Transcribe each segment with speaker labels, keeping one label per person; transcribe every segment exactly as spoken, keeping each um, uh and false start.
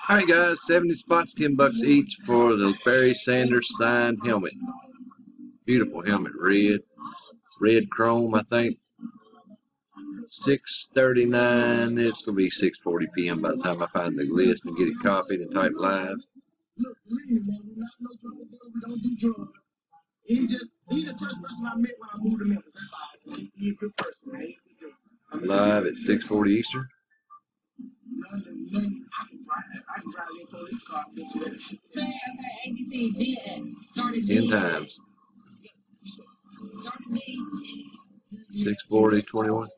Speaker 1: Alright guys, seventy spots, ten bucks each for the Barry Sanders signed helmet. Beautiful helmet, red, red chrome I think. six thirty-nine, it's going to be six forty p m by the time I find the list and get it copied and type live. Live at six forty Eastern. Ten times. six forty, twenty-one.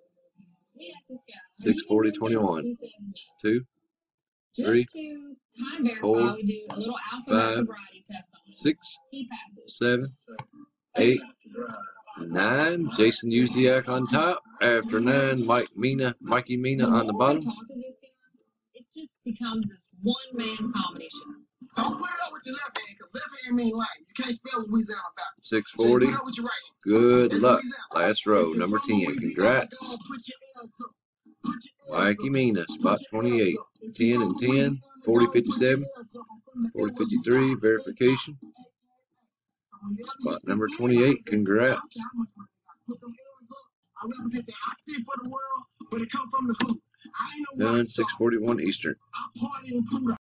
Speaker 1: six forty, twenty-one. Two, three, four, five, six, seven, eight, nine. Jason Uziak on top. After nine, Mike Mina, Mikey Mina on the bottom.
Speaker 2: It just becomes this one-man comedy show. Don't put it up with your left hand, because left hand mean life. You can't spell Louisiana backwards.
Speaker 1: six forty. Good luck. Last row, number ten. Congrats. Mikey Mina, spot twenty-eight. ten and ten. forty fifty-seven. forty fifty-three. Verification. Spot number twenty-eight. Congrats. Done. six forty-one Eastern.